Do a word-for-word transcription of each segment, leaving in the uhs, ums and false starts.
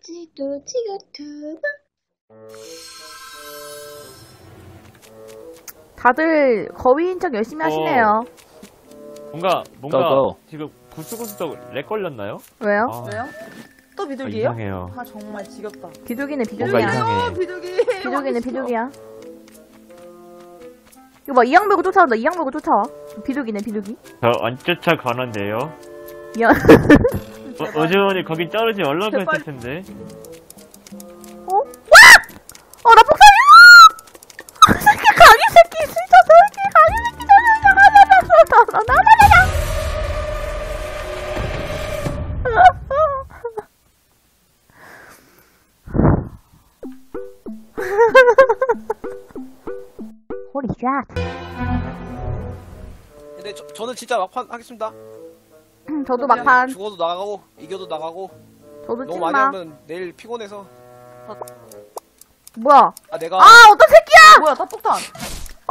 아직도 지긋하고. 다들 거위인 척 열심히 하시네요. 뭔가 뭔가 떠도. 지금 구스구스덕 렉 걸렸나요? 왜요? 아, 왜요? 또 아, 비둘기예요? 이상해요. 아 정말 지겹다. 비둘기네 뭔가 비둘기야. 이상해. 어, 비둘기. 비둘기네 비둘기야. 이거 봐, 이양 물고 쫓아온다. 이양 물고 쫓아와. 비둘기네 비둘기. 저 안 쫓아가는데요. 이양. 어, 어지원이 거기 자르지 말라고 제발. 했을 텐데. 어? 와! 어, 나 폭탄이야! 새끼, 강이 새끼, 진짜 저기 강이 새끼, 저기, 저기, 저기, 저기, 저기, Holy shit. 근데 저, 저는 진짜 막판 하겠습니다. 저도 막판. 죽어도 나가고 이겨도 나가고. 저도 너무 많이 찐마. 하면 내일 피곤해서. 뭐야? 아 내가 아, 어떤 새끼야! 뭐야, 다 폭탄. 아!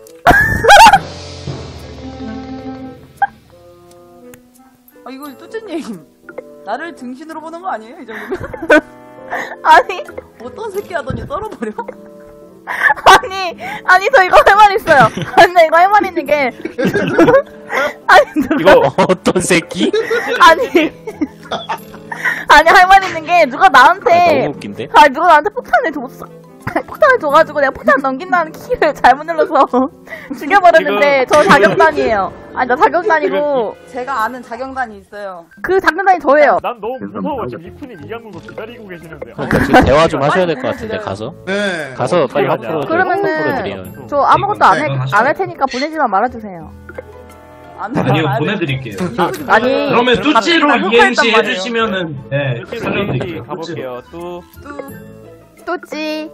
아 이거 뚜찌님 나를 등신으로 보는 거 아니에요? 이 정도면? 아니, 어떤 새끼 하더니 썰어버려? 아니, 아니, 저 이거 할 말 있어요. 아니, 나 이거 할 말 있는 게. 아니, 누가. 이거 어떤 새끼? 아니. 아니, 할 말 있는 게, 누가 아, 나한테. 너무 웃긴데? 아, 누가 나한테 폭탄을 줬어. 폭탄을 줘가지고 내가 폭탄 넘긴다는 키를 잘못 눌러서 죽여버렸는데, 저 자경단이에요. 아니, 나 자경단이고, 제가 아는 자경단이 있어요. 그 자경단이 저예요. 난 너무 무서워. 지금 이쁜이 이양 물고 기다리고 계시는데. 그러니까 지금 대화 좀 하셔야 될 것 같은데, 가서. 네. 가서 빨리 어, 화풀어 그러면은- 드려요. 저 아무것도 안 할, 이건 안 할 테니까 보내지만 말아주세요. 안 아니요, 안- 보내드릴게요. 아니, 그러면 뚜찌로 다 이행시 말이에요. 해주시면은, 네, 뚜찌로 살려드릴게요. 가볼게요. 뚜, 뚜 또찌,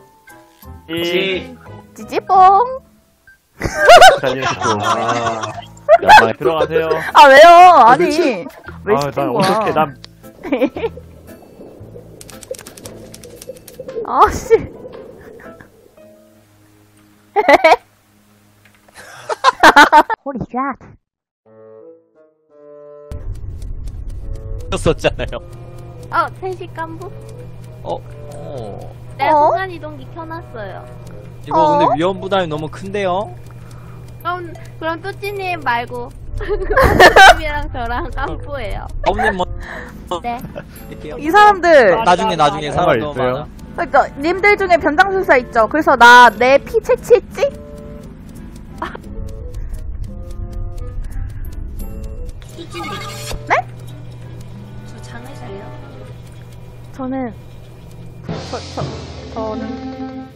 찌, 찌찌뽕. 다녀오시고. 아, 아, 들어가세요. 아, 왜요? 아니. 왜 아, 시킨 난 거야? 어떻게, 난, 아, 씨. Holy shit. 썼잖아요. 어, 셋이 깐부? 어, 어. 네, 어? 공간 이동기 켜놨어요. 이거 어? 근데 위험 부담이 너무 큰데요? 그럼, 그럼 뚜찌님 말고. 뚜찌님이랑 저랑 깐부예요. 없는 뭐, 네. 할게요. 이 사람들. 나중에, 나중에 사람 너무 있어요? 많아. 그러니까 님들 중에 변장술사 있죠. 그래서 나 내 피 채취했지? 뚜찌님. 네? 저 장의사예요. 저는 저, 저, 저는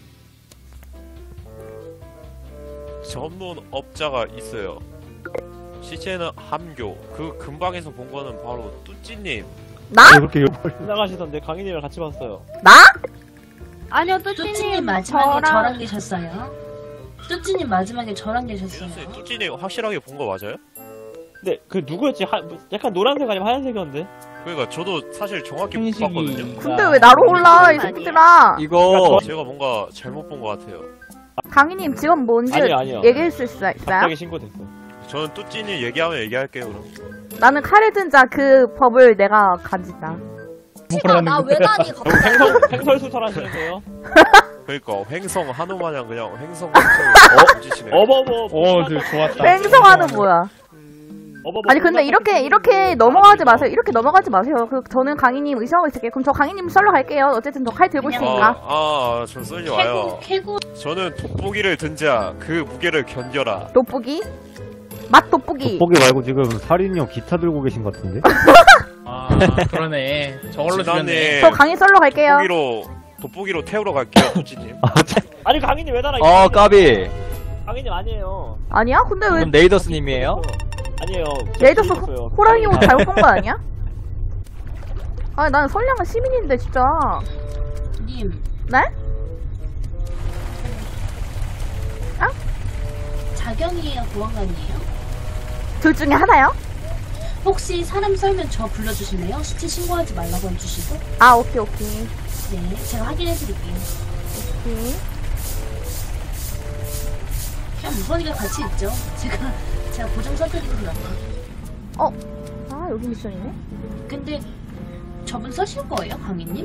전문업자가 있어요. 시체는 함교. 그 근방에서 본 거는 바로 뚜찌님. 나? 그렇게 지나가시던데 강인이랑 같이 봤어요. 나? 아니요, 뚜찌님 뚜찌님 마지막에 저랑, 저랑 계셨어요. 뚜찌님 마지막에 저랑 계셨어요. 이현수 뚜찌님 확실하게 본 거 맞아요? 근데 그 누구였지? 하, 약간 노란색 아니면 하얀색이었는데? 그러니까 저도 사실 정확히 못 봤거든요. 근데 왜 나로 올라 이 새끼들아. 이거, 제가 뭔가 잘못 본 거 같아요. 강희님 직업 뭔지 아니요, 아니요. 얘기해 줄 수 있어요? 갑자기 신고됐어. 저는 뚜찌님 얘기하면 얘기할게요 그럼. 나는 칼을 든 자 그 법을 내가 가진다. 나왜 나니 갑자기? 횡설, 횡설수설 하시는데요? 그러니까 횡성 한우마냥 그냥 횡성 어? 지시네. 어버버. 어, 그 좋았다. 뺑성하는 뭐야? 어버버. 아니 근데 이렇게 이렇게 넘어가지 마세요. 이렇게 넘어가지 마세요. 그 저는 강희님 의심하고 있을게요. 그럼 저 강희님 썰러 갈게요. 어쨌든 저 칼 들고 그냥- 있으니까. 아, 아, 전 쏠리 와요. 캐고 캐고 저는 돋보기를 든자 그 무게를 견뎌라. 돋보기? 맛 돋보기. 돋보기 말고 지금 살인형 기타 들고 계신 것 같은데? 아, 그러네. 저걸로 죽였네. 지난해 저 강희 썰러 갈게요. 돋보기로 돋보기로 태우러 갈게요, 뚜찌님. 아니 강인이 왜 달아? 어, 까비. 강인님 아니에요. 아니야? 근데 왜 그럼 네이더스님이에요? 아니에요. 레이더스 있어요. 호랑이 옷 잘못 본 거 아니야? 아니 나는 선량한 시민인데 진짜. 님. 네? 자경이에요, 보안관이에요? 둘 중에 하나요? 혹시 사람 썰면 저 불러주실래요? 시체 신고하지 말라고 해주시고. 아 오케이 오케이. 네, 제가 확인해드릴게요. 오케이. 그냥 무선이가 같이 있죠. 제가 제가 보정 서드리고 그러면. 어? 아 여기 미션이네? 근데 저분 써실 거예요, 강희님?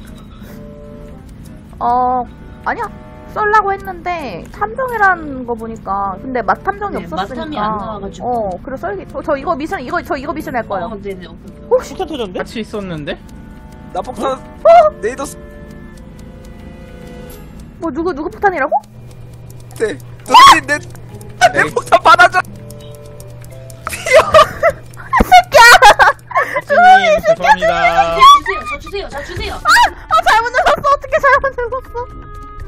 어, 아니야. 썰라고 했는데 탐정이라는 거 보니까 근데 맛 탐정이 네, 없었으니까. 맛탐이 안 나와가지고. 어, 그래 썰기. 저, 저 이거 미션 이거 저 이거 미션 할 거예요. 어, 네네. 혹시 폭탄 터졌는데? 같이 있었는데? 나 폭탄 네이더스 뭐 누구 누구 폭탄이라고? 네. 누님 내, 내 폭탄 받아줘. 님 죄송합니다. 주세요, 저 주세요, 저 주세요. 아, 잘못 눌렀어. 어떻게 잘못 눌렀어?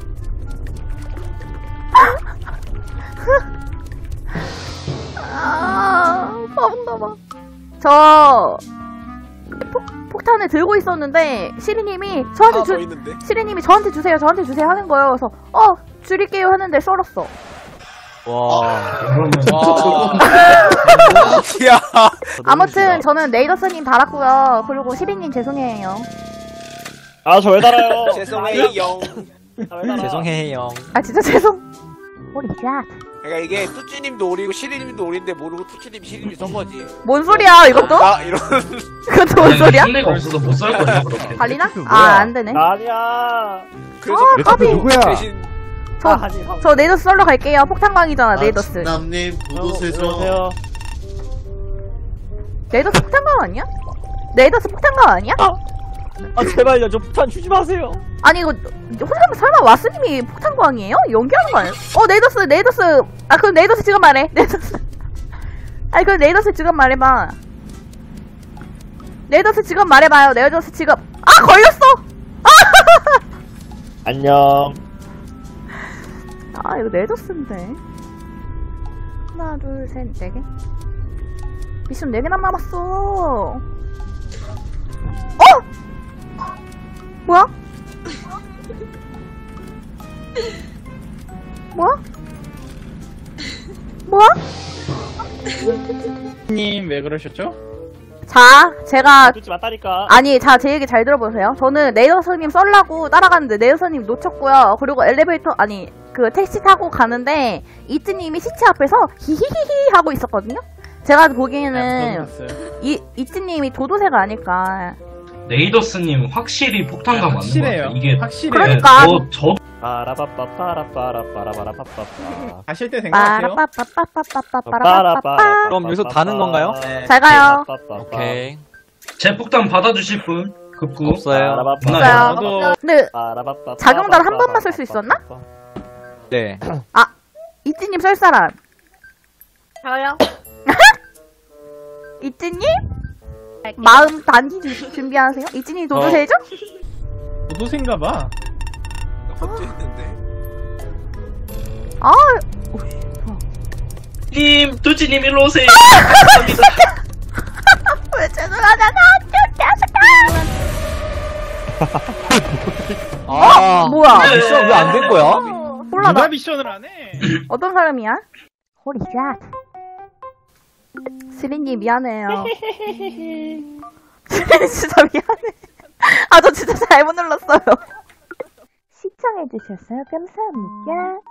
아, 바본가 봐. 저 폭, 폭탄을 들고 있었는데 시리님이 저한테 하나 더 주 있는데. 시리님이 저한테 주세요, 저한테 주세요 하는 거예요. 그래서 어 줄일게요 하는데 썰었어. 와. 야. 아무튼 저는 네이더스님 달았고요. 그리고 시리님 죄송해요. 아, 저 왜 달아요? 죄송해요. 아, 왜 달아? 죄송해요. 아 진짜 죄송. What is that? 그러니까 이게 뚜찌님도 오리고 시리님도 오리인데 모르고 뚜찌님 시리님 썬 거지. 뭔 소리야 이것도? 나 이런. 그것도 뭔 소리야? 상대가 없어서 못 썰 거예요, 그렇게. 달리나? 뭐야? 아 안 되네. 아니야. 그래서 아, 내 까비. 투표 누구야? 대신 저, 아, 하지. 하- 저 네이더스 썰러 갈게요. 폭탄광이잖아 네이더스. 남님 어, 보도세죠. 들어오세요. 네이더스 폭탄광 아니야? 네이더스 폭탄광 아니야? 아, 제발요. 저 폭탄 주지 마세요. 아니 이거 혼자 설마 와스님이 폭탄광이에요? 연기하는 거 아니야? 어 네이더스 네이더스 아 그럼 네이더스 지금 말해 네이더스 아니 그럼 네이더스 지금 말해봐 네이더스 지금 말해봐요 네이더스 지금 아 걸렸어 안녕. 아 이거 네이더스인데 하나 둘 셋 네 개 미션 네 개나 남았어 어? 뭐야? 뭐야? 뭐야? 님 왜 그러셨죠? 자, 제가 뚫지 맞다니까. 아니, 자, 제 얘기 잘 들어보세요. 저는 네이더스님 썰라고 따라갔는데 네이더스님 놓쳤고요. 그리고 엘리베이터 아니 그 택시 타고 가는데 이트님이 시체 앞에서 히히히히 하고 있었거든요. 제가 보기에는 이 이트님이 도도새가 아닐까. 네이더스님 확실히 폭탄감 맞는 것 확실해요. 같아요. 이게 확실해요. 그러니까. 저, 저 빠라빠빠빠라빠라빠라빠라빠빠. 가실 때 생각하세요. 빠라빠빠빠빠빠빠빠빠. 그럼 여기서 다는 건가요? 잘 가요. 오케이. 제 폭탄 받아주실 분 급구 없어요. 없어요. 나도 근데 자경단 한 번만 쓸 수 있었나? 네. 이트님 썰 사람. 저요? 이트님? 마음 단지 주- 준비하세요. 이트님 도도새죠? 도도새인가 봐. 혼자 했는데. 아, 님 뚜찌님 일로 오세요. 왜 죄송하잖아. 아, 뭐야? 미션 왜 안 된 거야? 몰라, 나 누가 미션을 안 해? 어떤 사람이야? 호리 샷. 스리님 미안해요. 스리님 진짜 미안해. 아, 저 진짜 잘못 눌렀어요. 시청해주셔서 감사합니다.